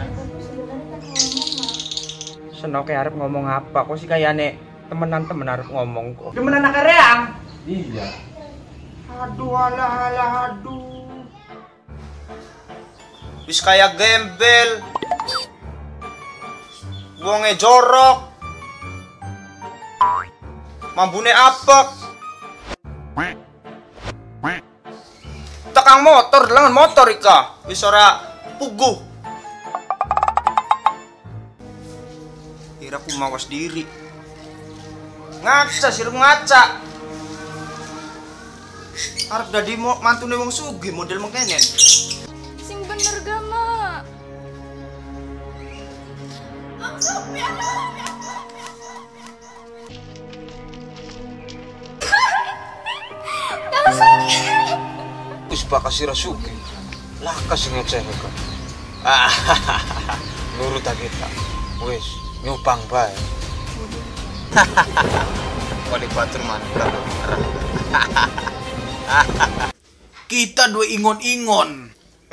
Senoke arep ngomong apa? Kok sih kayane temenan-temen arep ngomong kok. Temenan nak reang? Iya. Aduh alah aduh. Wis kayak gembel. Wonge jorok. Mambune apek. Tekang motor, delangan motor ika. Wis ora puguh. Kira ku mawas diri. Ngaca sih ngaca. Arep dadi mantune wong sugih model mengkenen. Sing bener ga, Mak? Wis bakal sira sugih. Lah kasih ngeceh kok. Nurut kita. Wis nyupang bae. Wali batur mantra. Kita dua ingon-ingon.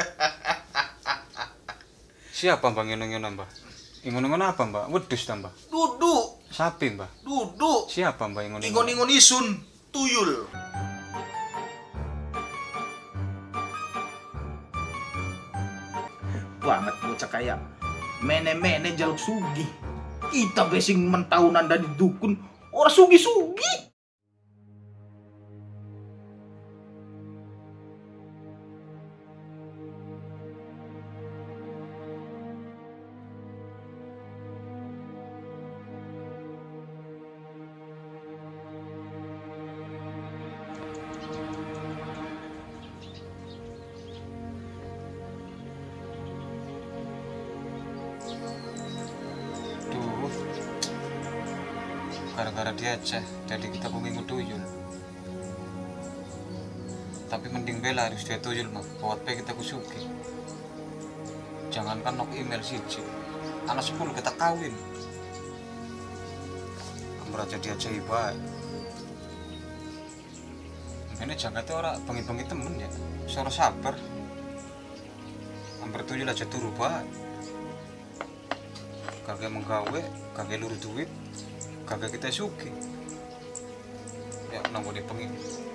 Siapa Mbak ngingon-ngingon Mbak? Ingon-ingon apa Mbak? Wedus ta Mbak? Duduk. Sapi Mbak? Duduk. Siapa Mbak ingon-ingon? Ingon-ingon isun. Tuyul. Banget bocah kayak mene-mene jaluk sugi. Kita besing mentahunan dari dukun orang sugi-sugi. Gara-gara dia aja, jadi kita pengen tuyul. Tapi mending bela harus dia tuyul mah, buat kita kusuki. Jangankan nok email siji, anak 10 kita kawin. Amber aja dia aja ibae. Ini jangkatnya orang bengi-bengi temen ya, suara sabar. Amber tuyul aja turu bae. Kagak menggawe, kagak luru duit. Kagak kita suki ya nanggo di pengin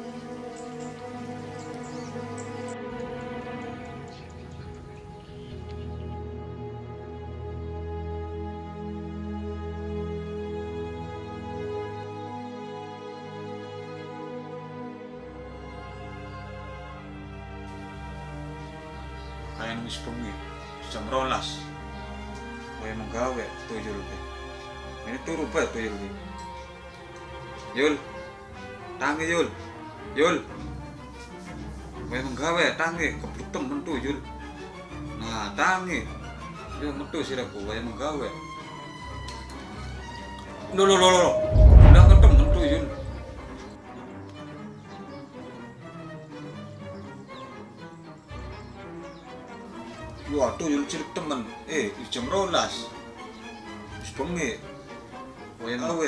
kayak nulis pengin jam rolas kayak menggawe tuyul ini turu bae tuyul iki. Yul. Tangi Yul. Yul. Kowe menggawe tangi kebluk temen tuyul. Nah, tangi. Yo metu siraku kowe menggawe. Lho. Udah ketemu tuyul. Wah, tuyul cilik temen. Jam 12. Wis bengi. Kowe menggawe.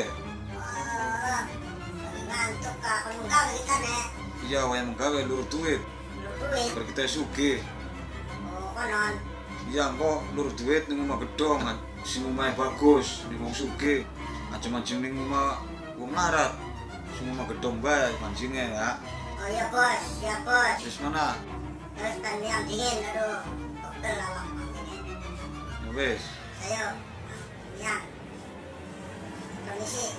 Ngantuk kak, kalau menggawe kita nek. Iya, kowe menggawe lur duit. Biar kita sugih. Oh, konon. Iya, kok lur duit ning omah gedhong, sing omahe bagus, ning wong sugih. Aja mancing ning omah wong larat. Sing omah gedhong bae mancingnya ya. Oh iya bos, siap bos. Wis mana? Terus kan yang dingin, aduh. Pegel awak dingin. Ya wis. Ayo. Ya. Permisi.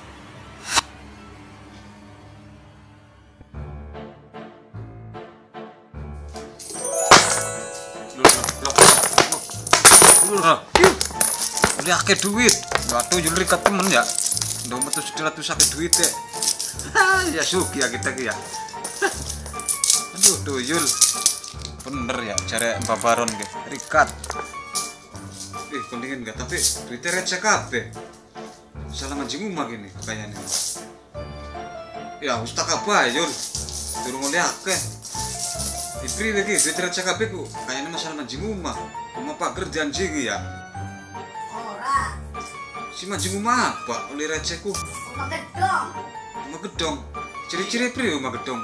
Udah akeh duit. Waduh yo rikat temen ya. Ndok metu 700 akeh duit ya. Ya suki ya kita ki ya. Aduh tuyul. Bener ya jare Mbak Baron ge. Rikat. Pendingin enggak tapi duitnya receh kabeh. Salah mancing omah gini kayaknya. Ya wis tak apa Yul. Durung oleh akeh. Ibri lagi duit receh kabeh ku kayaknya masalah mancing omah. Omah pager dianjingi ya. Ora. Si mancing omah apa oleh recehku? Omah gedong. Omah gedong. Ciri-ciri priyo omah gedong?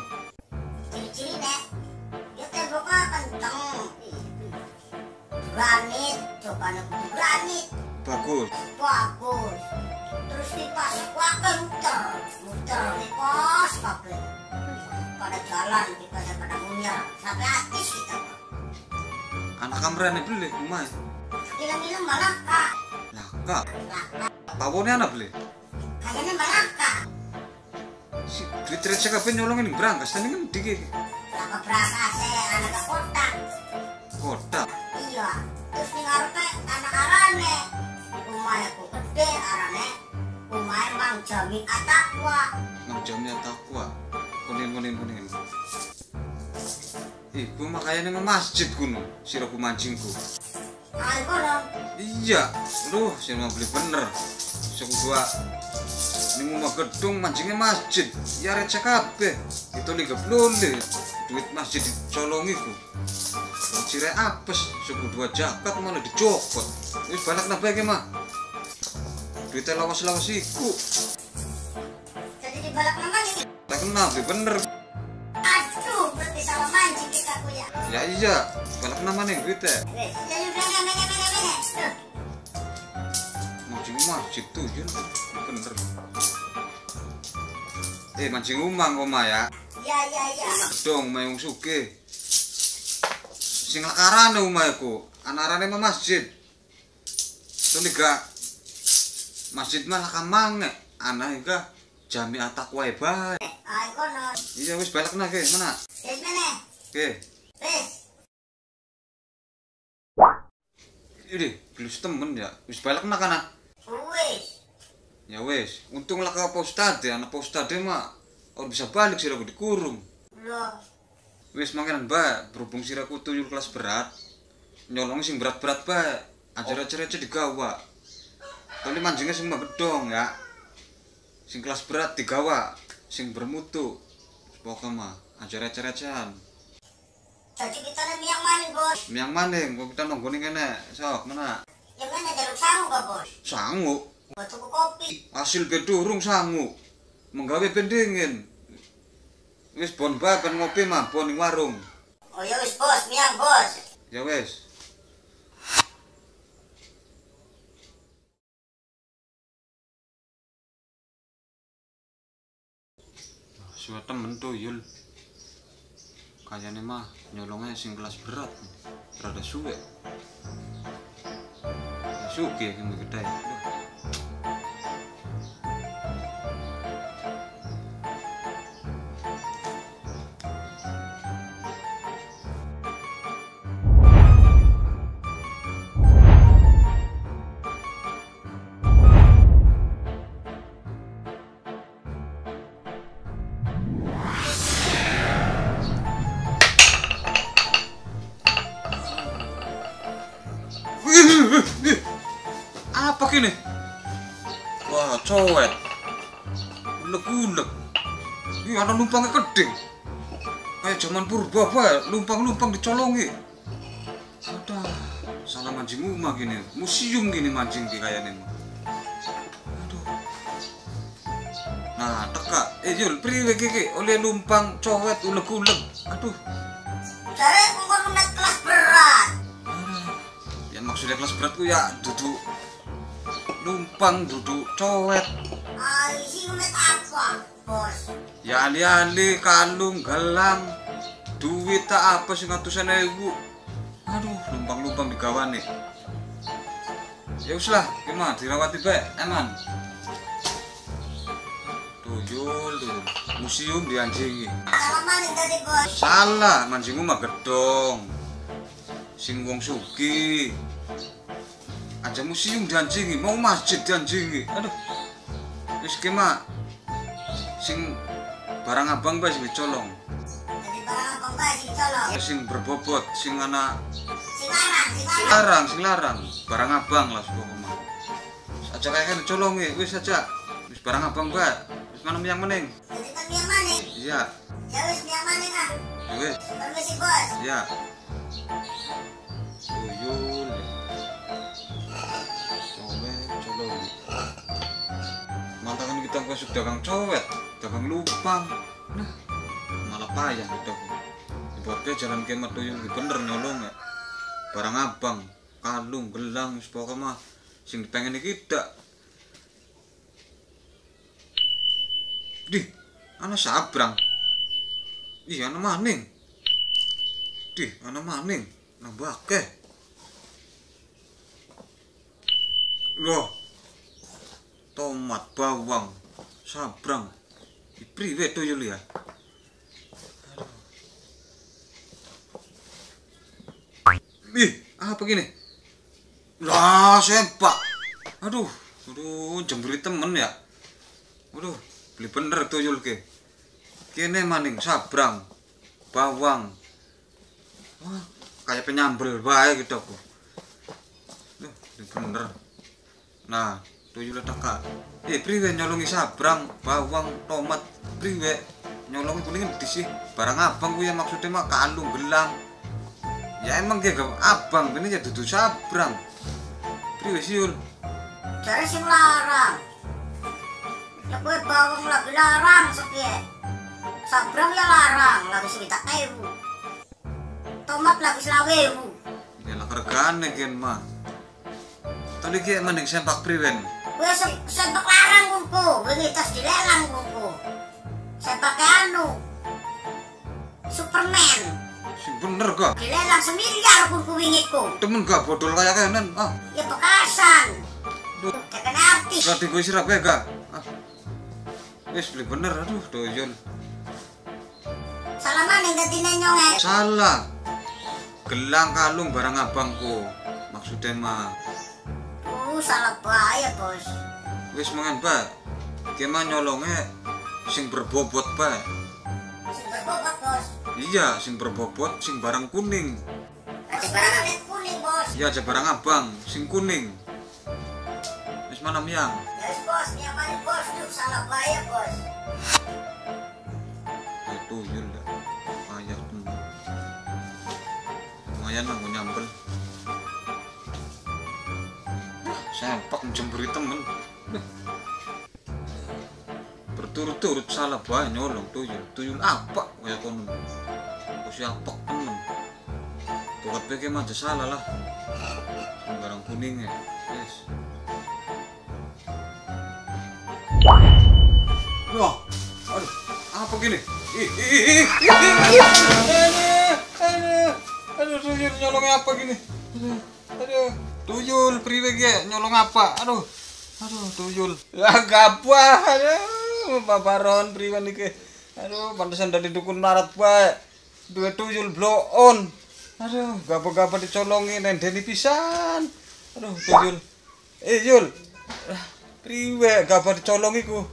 Ciri-ciri nek. Dia temboknya kenceng. Granit, cobanya kudu granit. Bagus. Bagus. Terus pas wae muter di pos kabeh. Pada jalan kita pada munyar sampai habis kita. Anak kamrane beli rumah. Bilang-bilang malah kak. Lah, Kak. Pawone anak beli. Kayaknya malah kak. Si duit receh kabeh nyolongin berangkas tadi kan dikit. Lama berasa saya anak kota. Kota. Iya. Terus ning ngarepe anak arane. Rumahnya ku gede arane. Rumahnya Mang Jami Atakwa. Mang jamnya takwa. Kuning. Iku makanya nang masjid kuno, siraku mancingku. Ayo kono. Iya, aduh, sih mau beli bener. Suku dua, ning omah gedung mancingnya masjid. Ya receh kabeh. Itu liga blonde. Duit masjid dicolongi ku. Cire apes, suku dua jakat malah dicopot. Wis balik napa iki, Mak? Duitnya lawas-lawas iku. Jadi dibalak namanya. Tak kenal, bener. Aduh, berarti salah mancing kita ku ya. Ya iya, balik nama nih duitnya. Wes, jadi udah ngene. Tuh. Mancing masjid tuh, ya bener. Mancing umang oma ya. Ya. Dong, mayung suke. Sing lakarane omahku, anarane mah masjid. Itu liga masjid mah lakamang anake ka Jami Atakwa bae. Ayo kono. Iya wis balekna ke, mana? Wes meneh. Oke. Wes. Ini gelus temen ya. Wis balekna kana. Wes. Ya wis, untung lah ke Pak Ustadz ya, anak Pak Ustadz mah orang bisa balik siraku dikurung. Loh. Wis mangkenan bae, berhubung siraku tuyul kelas berat, nyolong sing berat-berat bae, ajar-ajar aja digawa. Tapi mancingnya sing mah gedong ya. Sing kelas berat digawa, sing bermutu. Pokoknya mah ajar-ajar-ajaran. Jadi kita nih yang maning, Bos. Miang maning, kok kita nonggoni kene. Sok, mana? Yang mana jaluk sangu kok, Bos? Sangu. Buat tuku kopi. Hasil bedurung sangu. Menggawe pendingin. Wis bon bae ben ngopi mah bon ning warung. Oh ya wis, Bos, miang, Bos. Ya wis. Suwe temen tuh Yul. Kayane mah nyolongnya sing kelas berat. Rada suwe. Suki ya kene gede. Apa kini? Wah, cowet. Uleg-uleg. Ini ada numpangnya gede. Kayak zaman purba bae, lumpang-lumpang dicolongi. Aduh, salah mancing rumah gini. Museum gini mancing di kayaknya. Aduh. Nah, teka. Yul, priwe kiki oleh lumpang cowet uleg-uleg. Aduh. Dari ngomong naik kelas berat. Ya maksudnya kelas berat ku ya duduk lumpang, duduk cowet. Isi ngomong apa, Bos? Ya ali-ali, kalung, gelang, duit tak apa sih ngatusan ibu. Aduh, lumpang-lumpang digawane. Ya uslah, gimana dirawati baik, eman. Tuyul, museum dianjingi. Salah maning tadi, Bos. Salah, mancingmu mah gedong. Sing wong sugi. Aja museum dianjingi, mau masjid dianjingi. Aduh. Wis ki mah sing barang abang bae sing dicolong. Jadi barang abang bae sing colong. Sing berbobot, sing ana Sing larang. Barang abang lah pokoknya. Aja kayak dicolongi, wis aja. Wis barang abang bae. Wis mana yang meneng? Jadi kan miang maning. Iya. Ya wis miang maning ah. Wis. Permisi, Bos. Iya. Tuyul. Colong. Mantangan kita masuk dagang cowet, dagang lumpang. Nah, malah payah gitu. Dibuatnya jalan kemat tuyul bener nyolong ya. Barang abang. kalung, gelang, wis pokoke mah sing pengen kita. Dih, ana sabrang. Ih, ana maning. Dih, ana maning. Nambah akeh. Loh. Tomat, bawang, sabrang. Priwe tuyul ya? Ih, apa gini? Lah, sempak. Aduh, jemburi temen ya. Waduh, beli bener tuyul ke. Kene maning sabrang, bawang. Wah, kayak penyambel bae gitu aku. Duh, beli bener. Nah, tuyul tak. Priwe nyolongi sabrang, bawang, tomat, priwe nyolongi kuning di sih. Barang abang ku ya maksudnya mah kalung, gelang. Ya emang kayak abang ini ya dudu sabrang. Priwe siul. Cari sing larang. Ya gue bawang lagi larang sepiye. Sabrang ya larang lagi 1.000. Tomat lagi 20.000. Ya lah regane gen mah. Tadi ki mending sempak priwen. Gue sempak larang kuku, gue tas dilelang kuku. Sempak anu. Superman. Sing bener gak? Dilelang 1 miliar kuku wingitku. Temen gak bodol kayak kenen. Ah, Ya bekasan. duh. Kayak kena artis. Berarti gue sirap ya gak? Ah. Wis beli bener, aduh doyol. Salah mana ganti nenyonge. Salah. Gelang kalung barang abangku. Maksudnya mah. Salah bahaya bos. Wis mangan bae. Kema nyolonge sing berbobot bae. Sing berbobot bos. Iya, sing berbobot sing barang kuning. Ada barang kuning bos. Iya, aja barang abang sing kuning. Wis mana miang? Ya wis, bos, nyaman bos. Duh, salah bahaya bos. Itu yul dah. Payah temen. Lumayan lah mau nyambel. Sempak menjemburi temen. Berturut-turut salah bae nyolong tuyul apa kaya kono. Kok siapa temen. Buat peke mah aja salah lah. Barang kuning ya. Yes. Wah, aduh, apa gini? Aduh, tuyul nyolong apa gini? Aduh, tuyul priwe ge nyolong apa? Aduh, tuyul. Lah gapa? Aduh, babaron priwe niki. Aduh, pantesan dari dukun larat bae. Dua tuyul blow on. Aduh, gapa-gapa dicolongi nendeni pisan. Aduh, tuyul. Yul. Priwe gapa dicolongi ku?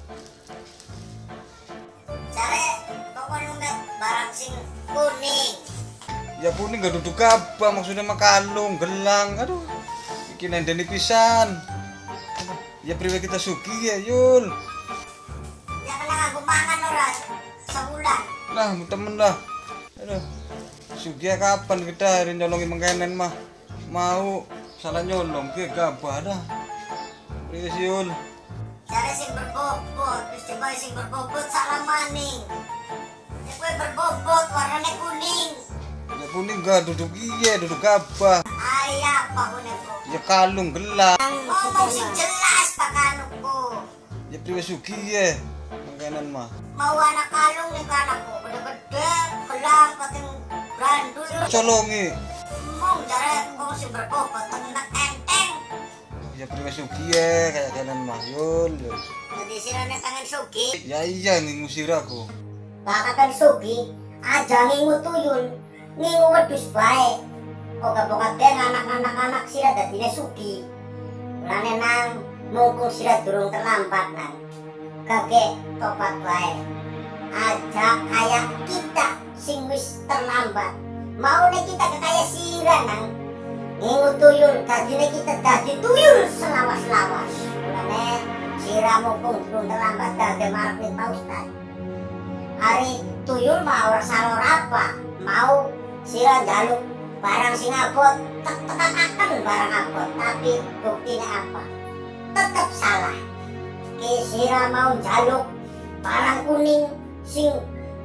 Cari pokoknya nunggak barang sing kuning. Ya kuning gak duduk apa maksudnya mah kalung, gelang. Aduh. Iki nendeni pisan. Aduh, ya priwe kita suki ya, Yul. Ya kena nganggo mangan ora sebulan. Lah, temen lah. Aduh. Sugi kapan kita hari nyolongi mengkenen mah. Mau salah nyolong ke gabah dah. Priwe si Yul. Cari sing berbobot, terus coba sing berbobot salah maning. Ya gue berbobot warnanya kuning. Ya kuning gak duduk iya, duduk gabah. Ayah apa kuning. Ya kalung, gelang. Ngomong sing jelas pak kanuku. Ya priwe sugi ya. Mengkenen mah. Mau anak kalung nih anakku, gede-gede, gelang, pating brandul. Colongi. Mau cari ngomong sing berbobot, tenang enteng. Ya priwe sugi ya kayak kenen mah, Yul. Jadi sirane tangan sugi. Ya iya ngusir aku. Bakatan sugi, aja ngingu tuyul, ngingu wedus baik. Poka-poka ben anak-anak sira dadine sugi. Lane nang mumpung sira durung terlambat nang. Kakek topat baik. Aja kayak kita sing wis terlambat. Mau nih kita kaya sira nang. Ngingu tuyul, dadine kita dadi tuyul selawas-lawas. Lane sira mumpung durung terlambat dadi marep ning Pak Ustaz. Hari tuyul mau salor apa? Mau sira jaluk barang sing abot, tetep barang abot, tapi buktinya apa? Tetep salah. Ki sira mau jaluk barang kuning sing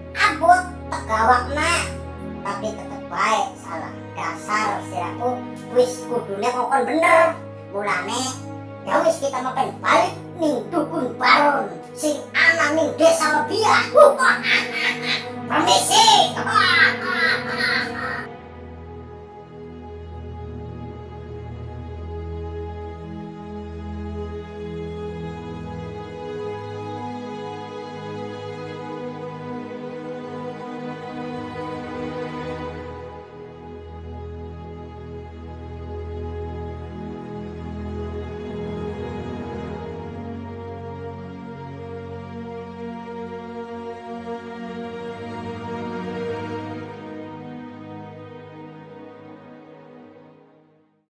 abot tegawakna, tapi tetep baik salah. Dasar siraku wis kudune ngokon bener. Mulane ya wis kita makan balik ning dukun Baron sing ana ning desa Lebiah. Permisi.